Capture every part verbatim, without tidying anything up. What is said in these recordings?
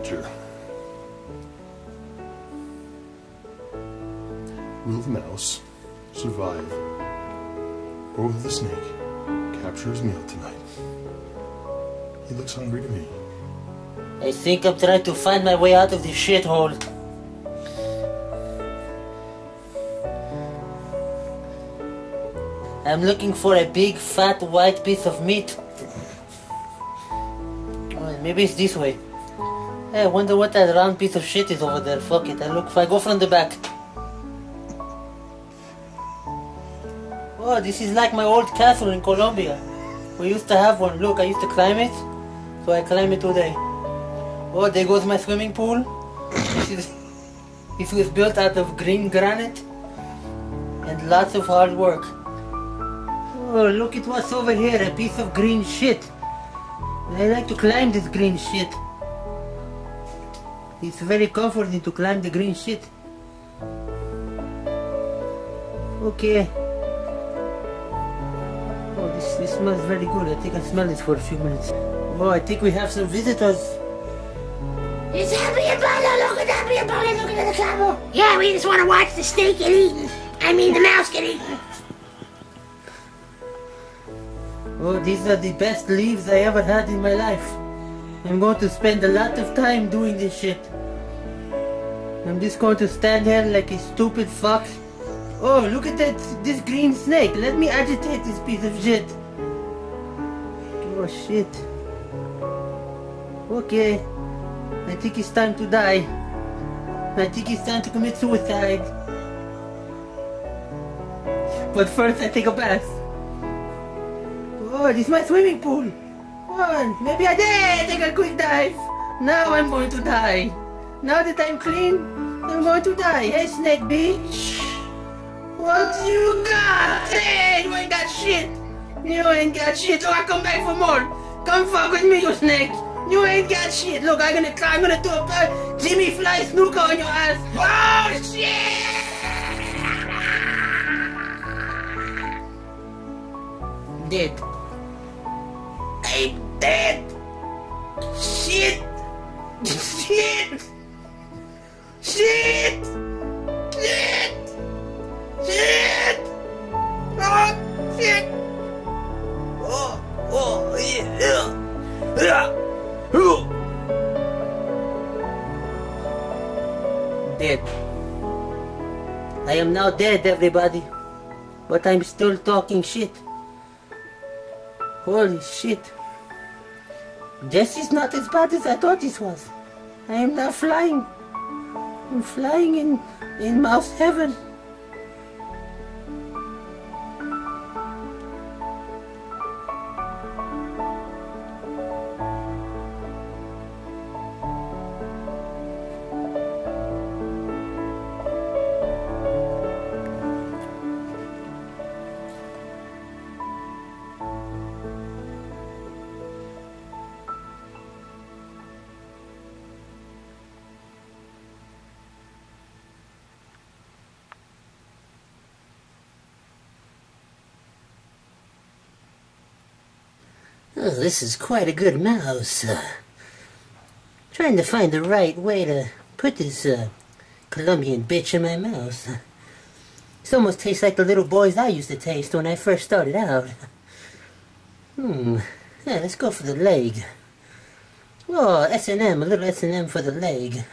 adventure. Will the mouse survive? Or will the snake capture his meal tonight? He looks hungry to me. I think I'm trying to find my way out of this shithole. I'm looking for a big, fat, white piece of meat. Oh, maybe it's this way. Hey, I wonder what that round piece of shit is over there. Fuck it, I look. If I go from the back. Oh, this is like my old castle in Colombia. We used to have one. Look, I used to climb it, so I climb it today. Oh, there goes my swimming pool. This is, this was built out of green granite and lots of hard work. Oh, look at what's over here, a piece of green shit. I like to climb this green shit. It's very comforting to climb the green shit. Okay. Oh, this, this smells very good. I think I smell it for a few minutes. Oh, I think we have some visitors. It's Happy and Apollo! Look at Happy and Apollo looking at the camera! Yeah, we just want to watch the steak get eaten. I mean, the mouse get eaten. Oh, these are the best leaves I ever had in my life. I'm going to spend a lot of time doing this shit. I'm just going to stand here like a stupid fuck. Oh, look at that, this green snake. Let me agitate this piece of shit. Oh, shit. Okay. I think it's time to die. I think it's time to commit suicide. But first I take a bath. Oh, this is my swimming pool. Oh, maybe I did take a quick dive. Now I'm going to die. Now that I'm clean, I'm going to die. Hey, snake bitch. What you got? Hey, you ain't got shit. You ain't got shit. Oh, I come back for more. Come fuck with me, you snake. You ain't got shit. Look, I'm gonna I'm gonna do a uh, Jimmy Fly snooker on your ass. Oh shit! Dead. I'm dead. Shit. Shit. Shit. Shit. Shit. Oh shit. Oh oh yeah. Yeah. Dead. I am now dead, everybody. But I'm still talking shit. Holy shit. This is not as bad as I thought this was. I am now flying. I'm flying in, in mouse heaven. Oh, this is quite a good mouse. Uh, trying to find the right way to put this uh, Colombian bitch in my mouth. This almost tastes like the little boys I used to taste when I first started out. Hmm. Yeah, let's go for the leg. Oh, S and M, a little S and M for the leg.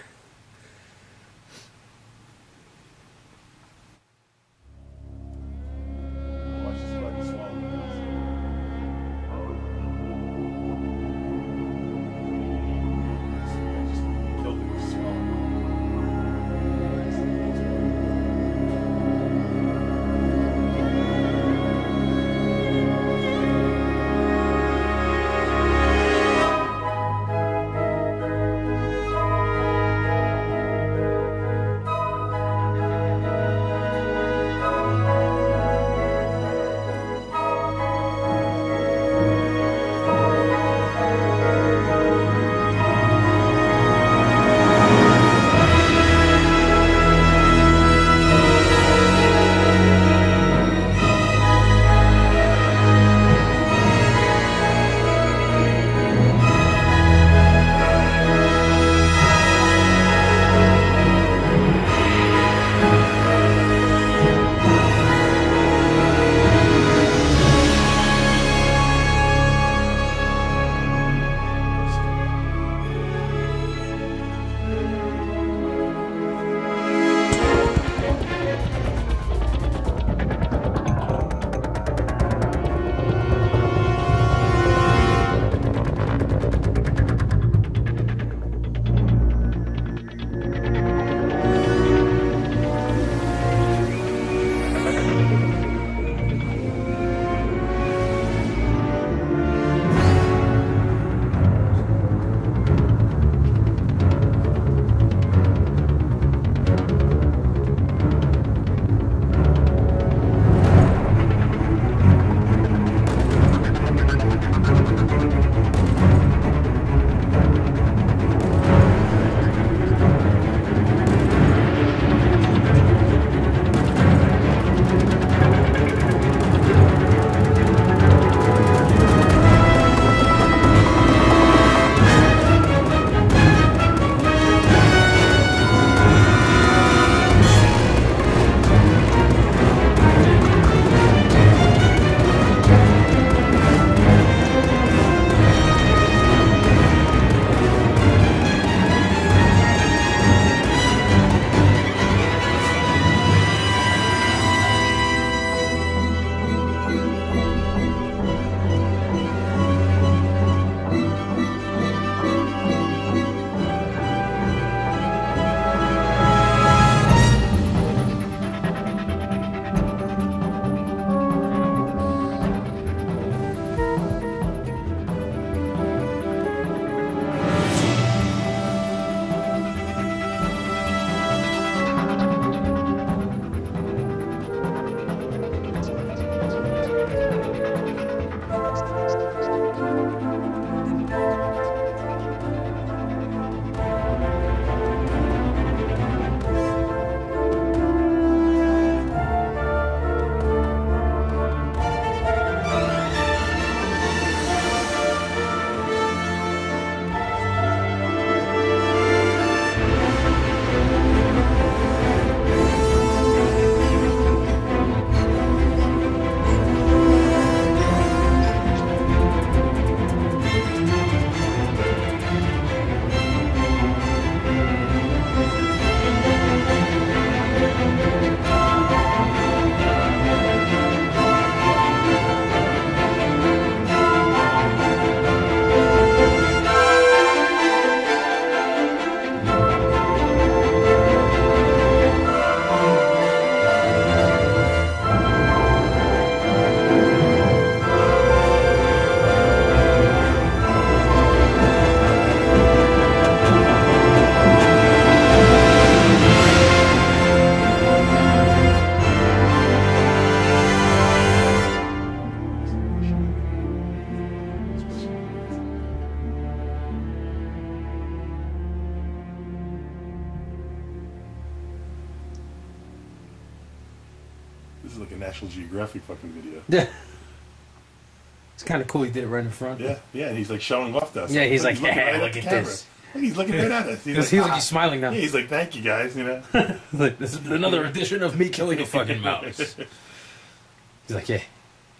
like a National Geographic fucking video. Yeah. It's kind of cool he did it right in front. Yeah, yeah, and he's like showing off to us. Yeah, he's like, looking "Hey, right look the at camera. this." Look, he's looking right at us. He's like, He's like "Ah." he's smiling now. Yeah, he's like, thank you guys, you know. Like, this is another edition of me killing a fucking mouse. He's like, yeah.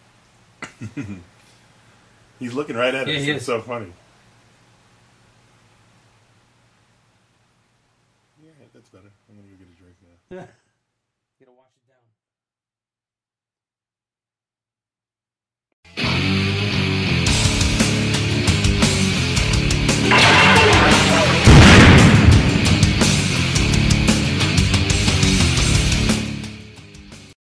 He's looking right at Yeah, us. he It's is. so funny. Yeah, that's better. I'm gonna go get a drink now. You gotta wash it down.